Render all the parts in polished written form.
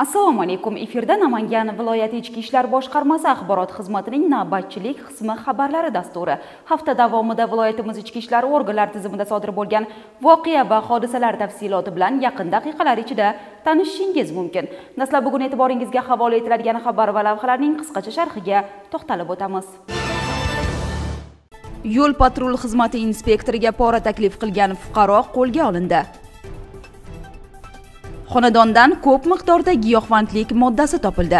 Assalomu alaykum. Efirda Namangan viloyati Ichki ishlar boshqarmasi axborot xizmatining navbatchilik qismi xabarlari dasturi. Hafta davomida viloyatimiz ichki ishlar organlari tizimida sodir bo'lgan voqea va hodisalar tafsiloti bilan yaqin daqiqalar ichida tanishishingiz mumkin. Dastlab bugun e'tiboringizga havola etiladigan xabar va lavhalarning qisqacha sharhiga to'xtalib o'tamiz. Yo'l patrul xizmati inspektoriga pora taklif qilgan fuqaro qo'lga olindi. Xonadondan ko'p miqdorda giyohvandlik moddasi topildi.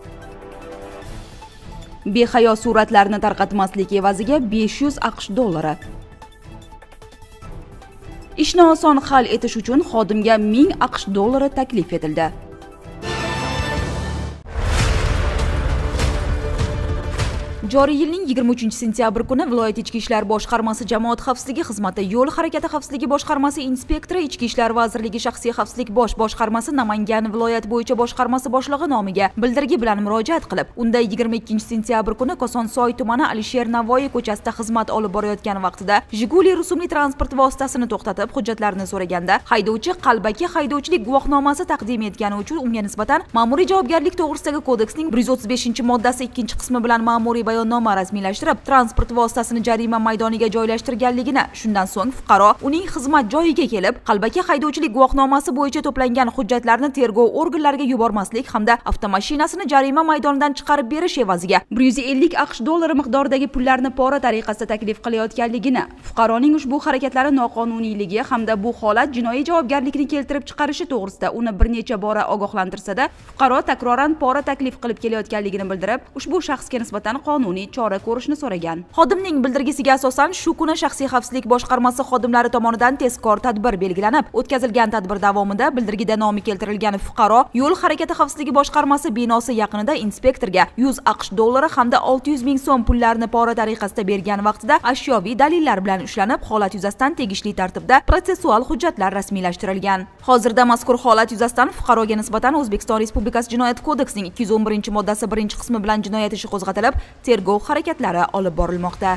Behayo suratlarni tarqatmaslik evaziga 500 AQSh dollari. Ishni oson hal etish uchun xodimga 1000 AQSh dollari taklif etildi. Joriy yilning 23-sentyabr kuni viloyat ichki ishlar boshqarmasi jamoat xavfsizligi xizmati yo'l harakati xavfsizligi boshqarmasi inspektori ichki ishlar vazirligi shaxsiy xavfsizlik boshqarmasi Namangan viloyat bo'yicha boshqarmasi boshlig'i nomiga bildirgi bilan murojaat qilib, unda 22-sentyabr kuni Kosonsoy tumani Alisher Navoiy ko'chasida xizmat olib borayotgan vaqtida Jiguli rusumli transport vositasini to'xtatib, hujjatlarini so'raganda haydovchi qalbaki haydovchilik guvohnomasi taqdim etgani uchun unga nisbatan ma'muriy javobgarlik to'g'risidagi kodeksning 135-moddasi 2-qismi bilan ma'muriy bayonnoma rasmiylashtirib, transport vositasini jarima maydoniga joylashtirganligini, shundan so'ng fuqaro uning xizmat joyiga kelib, qalbaki haydovchilik guvohnomasi bo'yicha to'plangan hujjatlarni tergov organlariga yubormaslik hamda avtomashinasini jarima maydonidan chiqarib berish evaziga 150 AQSh dollari miqdoridagi pullarni pora tariqasida taklif qilayotganligini, fuqaroning ushbu harakatlari noqonuniyligi hamda bu holat jinoiy javobgarlikni keltirib chiqarishi to'g'risida uni bir necha bora ogohlantirsa-da, fuqaro takroran pora taklif qilib kelayotganligini bildirib, ushbu shaxsga nisbatan qonuniy chora ko'rishni so'ragan. Xodimning bildirgisiga asosan shu kuni shaxsiy xavfsizlik boshqarmasi xodimlari tomonidan tezkor tadbir belgilanib, o'tkazilgan tadbir davomida bildirgida nomi keltirilgan fuqaro yo'l harakati xavfsizligi boshqarmasi binosi yaqinida inspektorga 100 AQSh dollari hamda 600 ming so'm pullarni pora tariqasida bergan vaqtida ashyoviy dalillar bilan ushlanib, holat yuzasidan tegishli tartibda protsessual hujjatlar rasmiylashtirilgan. Hozirda mazkur holat yuzasidan fuqaroga nisbatan O'zbekiston Respublikasi Jinoyat kodeksining 211-moddasi 1-qismi bilan jinoyat ishi qo'zg'atilib, tergov harakatlari olib borilmoqda.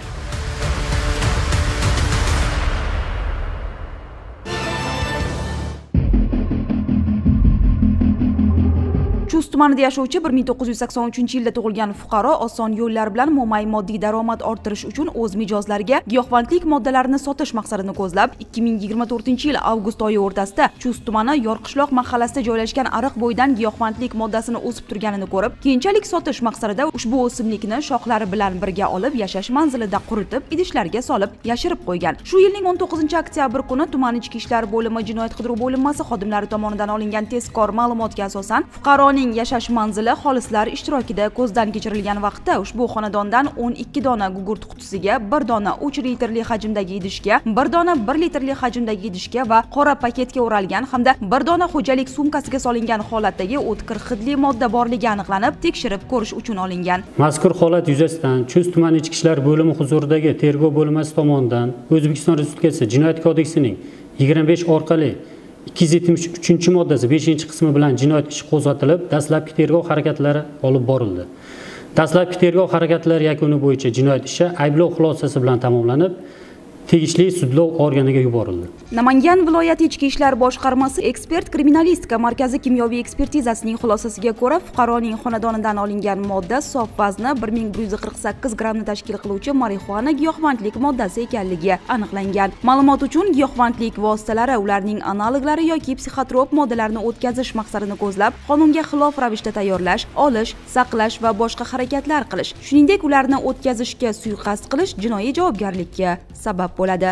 Chust tumanida yashovchi 1983-yilda tug'ilgan fuqaro oson yo'llar bilan mo'may moddiy daromad orttirish uchun o'z mijozlariga giyohvandlik moddalarini sotish maqsadini ko'zlab 2024-yil avgust oyi o'rtasida Chust tumani Yorqishloq mahallasida joylashgan ariq bo'yidan giyohvandlik moddasini o'sib turganini ko'rib, keyinchalik sotish maqsadida ushbu o'simlikni shoxlari bilan birga olib, yashash manzilida quritib, idishlarga solib, yashirib qo'ygan. Shu yilning 19-oktyabr kuni tuman ichki ishlar bo'limi jinoyat qidiruv bo'linmasi xodimlari tomonidan olingan tezkor ma'lumotga asosan fuqaroning yashash manzili xolislar ishtirokida ko'zdan kechirilgan vaqtda ushbu xonadondan 12 dona gugurt qutisiga, 1 dona 3 litrli hajmdagi idishga, 1 dona 1 litrli hajmdagi idishga va qora paketga o'ralgan hamda 1 dona xo'jalik sumkasiga solingan holatdagi o'tkir hidli modda borligi aniqlanib, tekshirib ko'rish uchun olingan. Mazkur holat yuzasidan Chust tumani ichki ishlar bo'limi huzuridagi tergov bo'linmasi tomonidan O'zbekiston Respublikasi Jinoyat kodeksining 25 orqali 273-moddasi 5-qismi bilan jinoyat ishi qo'zg'atilib, dastlabki tergov harakatlari olib borildi. Dastlabki tergov harakatlari yakuni bo'yicha jinoyat ishi ayblov xulosasi bilan tamomlanib, tegishli sudlov organiga yuborildi. Namangan viloyati ichki ishlar boshqarmasi ekspert kriminalistika markazi kimyoviy ekspertizasining xulosasiga ko'ra, fuqaroning xonadonidan olingan modda sof vazni 1148 grammni tashkil qiluvchi marixuana giyohvandlik moddasi ekanligi aniqlangan. Ma'lumot uchun, giyohvandlik vositalari, ularning analoglari yoki psixotrop moddalarni o'tkazish maqsadini ko'zlab, qonunga xilof ravishda tayyorlash, olish, saqlash va boshqa harakatlar qilish, shuningdek ularni o'tkazishga suiqasd qilish jinoiy javobgarlikka sabab bo'ladi.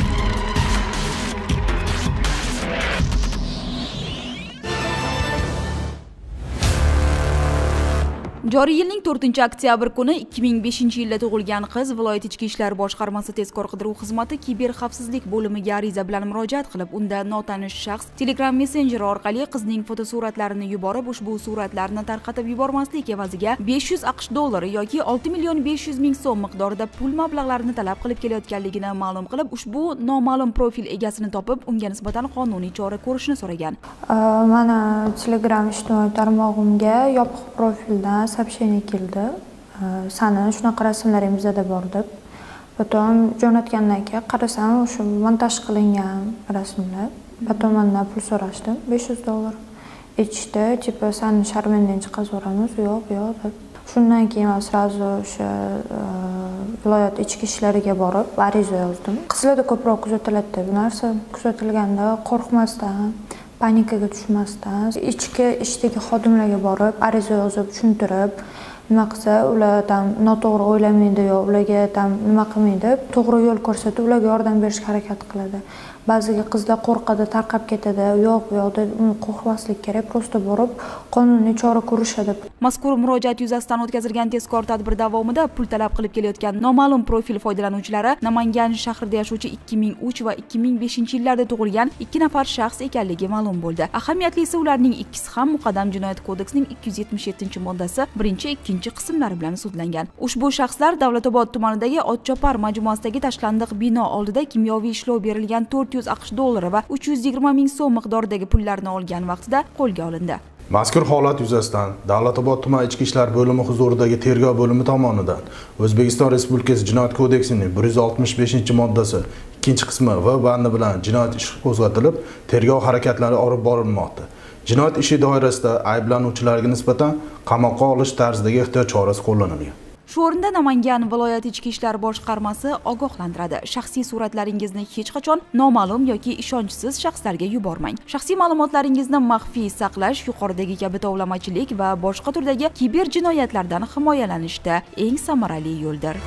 Joriy yilning 4-oktyabr kuni 2005-yilda tug'ilgan qiz viloyat ichki ishlar boshqarmasi tezkor qidiruv xizmati kiber xavfsizlik bo'limiga ariza bilan murojaat qilib, unda notanish shaxs Telegram messenjeri orqali qizning fotosuratlarini yuborib, ushbu suratlarni tarqatib yubormaslik evaziga 500 AQSh dollari yoki 6.500.000 so'm miqdorida pul mablag'larini talab qilib kelayotganligini ma'lum qilib, ushbu noma'lum profil egasini topib, unga nisbatan qonuniy chora ko'rishni so'ragan. Mana Telegram ijtimoiy tarmog'imga yopiq profildan сообщение keldi. Sani shunaqa rasmlaring bizada bor deb. Потом jo'natgandan keyin qarasam, o'sha montaj qilingan rasmlar. Потом mendan pul so'rashdi, 500 dollar. aytishdi, tipa seni sharmandan chiqazaveramiz, yo'q deb. Shundan keyin men srazu o'sha viloyat ichki ishlariga borib ariza yozdim. Qizlarda ko'proq kuzatiladi. Bu narsa kuzatilganda qo'rqmasdan, panikaga tushmasdan, ichki ishdagi xodimlarga borib ariza yozib, tushuntirib, nima qilsa ulardan noto'g'ri o'ylamaydi yo ularga nima qilmaydi, to'g'ri yo'l ko'rsatib, ularga yordam berishga harakat qiladi. Ba'ziga qizlar qo'rqadi, tarqab ketadi. Yo'q deb qo'rqmaslik kerak, prosta borib qonuniy chora ko'rishadi. Mazkur murojaat yuzasidan o'tkazilgan tezkor tadbir davomida pul talab qilib kelayotgan noma'lum profil foydalanuvchilari Namangan shahrida yashovchi 2003 va 2005 yillarda tug'ilgan 2 nafar shaxs ekanligi ma'lum bo'ldi. Ahamiyatlisi ularning ikkisi ham muqaddam jinoyat kodeksining 277-moddasi 1-2 qismlari bilan sudlangan. Ushbu shaxslar Davlatobod tumanidagi Otchopar majmuasidagi tashlandiq bino oldida kimyoviy ishlov berilgan 400 AQSh dollari va 320 ming so'm miqdoridagi pullarni olgan vaqtida qo'lga olindi. Mazkur holat yuzasidan Davlatobod tuman ichki ishlar bo'limi huzuridagi tergov bo'limi tomonidan O'zbekiston Respublikasi Jinoyat kodeksining 165-moddasi 2-qismi v bandi bilan jinoyat ishi qo'zg'atilib, tergov harakatlari olib borilmoqda. Jinoyat ishi doirasida ayblanuvchilarga nisbatan qamoqqa olish tarzidagi ehtiyot chorasi qo'llanilgan. Shu o'rinda Namangan viloyat ichki ishlar boshqarmasi ogohlantiradi. Shaxsiy suratlaringizni hech qachon noma'lum yoki ishonchsiz shaxslarga yubormang. Shaxsiy ma'lumotlaringizni maxfiy saqlash yuqoridagi kabi tovlamachilik va boshqa turdagi kiber jinoyatlardan himoyalanishda eng samarali yo'ldir.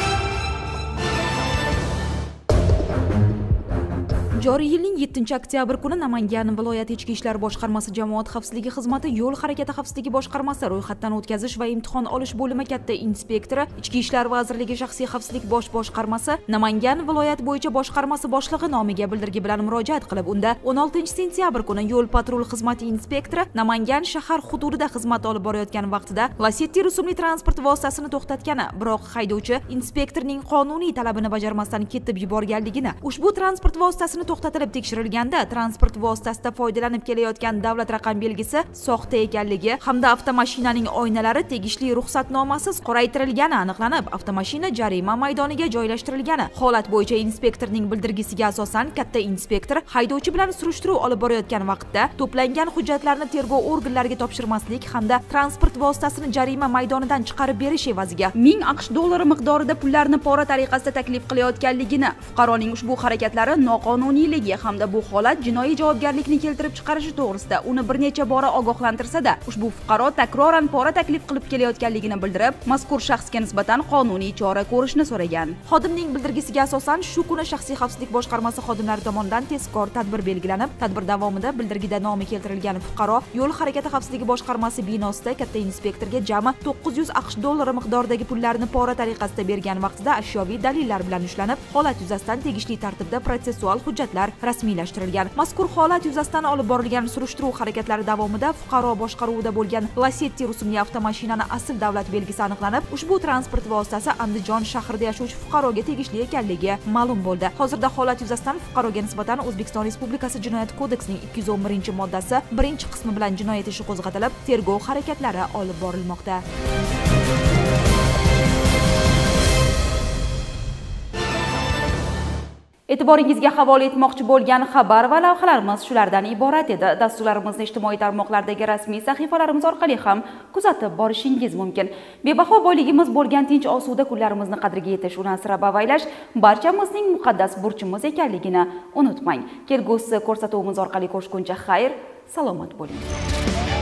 Joriy yilning 7-oktyabr kuni Namangan viloyat ichki ishlar boshqarmasi jamoat xavfsizligi xizmati yo'l harakati xavfsizligi boshqarmasi ro'yxatdan o'tkazish va imtihon olish bo'limi katta inspektori, Ichki ishlar vazirligi shaxsiy xavfsizlik boshqarmasi Namangan viloyat bo'yicha boshqarmasi boshlig'i nomiga bildirgi bilan murojaat qilib, unda 16-sentyabr kuni yo'l patrul xizmati inspektori Namangan shahar hududida xizmat olib borayotgan vaqtida Lacetti rusumli transport vositasini to'xtatgani, biroq haydovchi inspektorning qonuniy talabini bajarmasdan ketib yuborganligini, ushbu transport vositasini to'xtatilib tekshirilganda transport vositasida foydalanib kelayotgan davlat raqam belgisi soxta ekanligi hamda avtomashinaning oynalari tegishli ruxsatnomasiz qoraytirilgani aniqlanib, avtomashina jarima maydoniga joylashtirilgani. Holat bo'yicha inspektorning bildirgisiga asosan katta inspektor haydovchi bilan surishtiruv olib borayotgan vaqtda to'plangan hujjatlarni tergov organlariga topshirmaslik hamda transport vositasini jarima maydonidan chiqarib berish evaziga 1000 AQSh dollari miqdorida pullarni pora tariqasida taklif qilayotganligini, fuqaroning ushbu harakatlari noqonuniy hamda bu holat jinoiy javobgarlikni keltirib chiqarishi to'g'risida uni bir necha bora ogohlantirsa-da, ushbu fuqaro takroran pora taklif qilib kelayotganligini bildirib, mazkur shaxsga nisbatan qonuniy chora ko'rishni so'ragan. Xodimning bildirgisiga asosan shu kuni shaxsiy xavfsizlik boshqarmasi xodimlari tomonidan tezkor tadbir belgilanib, tadbir davomida bildirgida nomi keltirilgan fuqaro yo'l harakati xavfsizligi boshqarmasi binosida katta inspektorga jami 900 AQSh dollari miqdoridagi pullarni pora tariqasida bergan vaqtida ashyoviy dalillar bilan ushlanib, holat yuzasidan tegishli tartibda protsessual hujjatlar rasmiylashtirilgan. Mazkur holat yuzasidan olib borilgan surishtiruv harakatlari davomida fuqaro boshqaruvida bo'lgan Lacetti rusumli avtomashinani asl davlat belgisi aniqlanib, ushbu transport vositasi Andijon shahrida yashovchi fuqaroga tegishli ekanligi ma'lum bo'ldi. Hozirda holat yuzasidan fuqaroga nisbatan O'zbekiston Respublikasi Jinoyat kodeksining 211-moddasi 1-qismi bilan jinoyat ishi qo'zg'atilib, tergov harakatlari olib borilmoqda. E'tiboringizga havola etmoqchi bo'lgan xabar va lavhalarimiz shulardan iborat edi. Dasturlarimizni ijtimoiy tarmoqlardagi rasmiy sahifalarimiz orqali ham kuzatib borishingiz mumkin. Bebaho boyligimiz bo'lgan tinch osuda kunlarimizni qadriga yetish, uni asrab-avaylash barchamizning muqaddas burchimiz ekanligini unutmang. Kelgusi ko'rsatuvimiz orqali ko'rishguncha xayr, salomat bo'ling.